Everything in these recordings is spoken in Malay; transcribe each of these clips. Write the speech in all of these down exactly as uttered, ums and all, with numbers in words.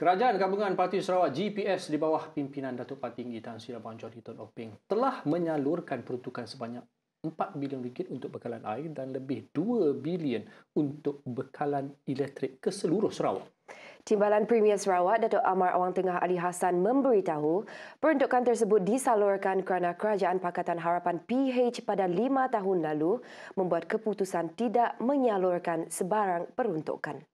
Kerajaan Gabungan Parti Sarawak G P S di bawah pimpinan Datuk Partinggi Tan Sri Abang John Hitton Openg telah menyalurkan peruntukan sebanyak empat bilion ringgit untuk bekalan air dan lebih dua bilion untuk bekalan elektrik ke seluruh Sarawak. Timbalan Premier Sarawak, Datuk Amar Awang Tengah Ali Hassan memberitahu peruntukan tersebut disalurkan kerana Kerajaan Pakatan Harapan P H pada lima tahun lalu membuat keputusan tidak menyalurkan sebarang peruntukan.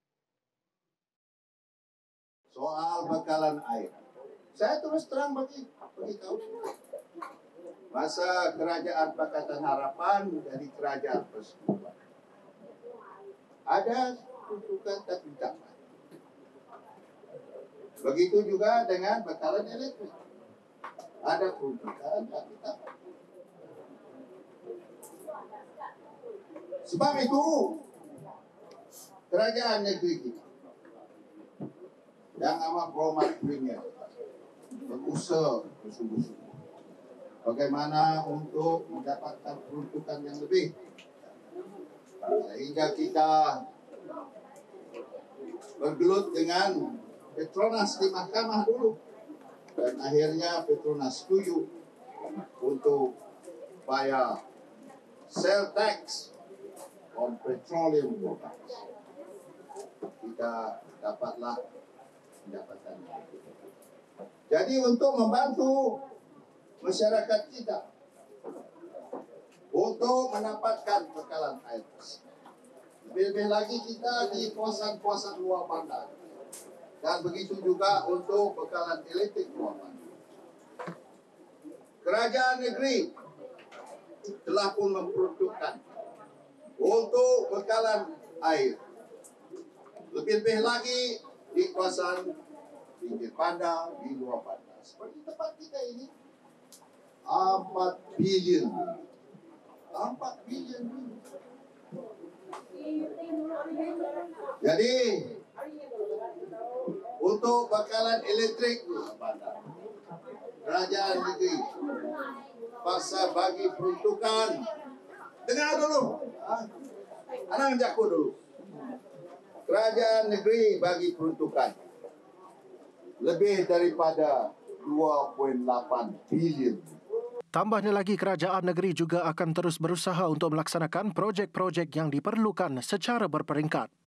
Soal bekalan air, saya terus terang bagi beritahu. Masa Kerajaan Pakatan Harapan menjadi kerajaan persekutuan, ada peruntukan tak didapat. Begitu juga dengan bekalan elektrik, ada peruntukan tak didapat. Sebab itu, kerajaan negeri kita yang amat berhormat Premier berusaha bersungguh-sungguh bagaimana untuk mendapatkan peruntukan yang lebih, sehingga kita bergelut dengan Petronas di mahkamah dulu, dan akhirnya Petronas setuju untuk bayar sale tax on petroleum products. Kita dapatlah pendapatan. Jadi untuk membantu masyarakat kita untuk mendapatkan bekalan air bersih, lebih-lebih lagi kita di kawasan-kawasan luar bandar, dan begitu juga untuk bekalan elektrik luar bandar. Kerajaan negeri telah pun memperuntukkan untuk bekalan air, lebih-lebih lagi di kawasan pinggir bandar, di luar bandar. Seperti tempat kita ini, empat bilion. empat bilion. Jadi, untuk bakalan elektrik bandar, kerajaan negeri paksa bagi peruntukan. Dengar dulu. Anang jaku dulu. Kerajaan negeri bagi peruntukan lebih daripada dua perpuluhan lapan bilion. Tambahnya lagi, kerajaan negeri juga akan terus berusaha untuk melaksanakan projek-projek yang diperlukan secara berperingkat.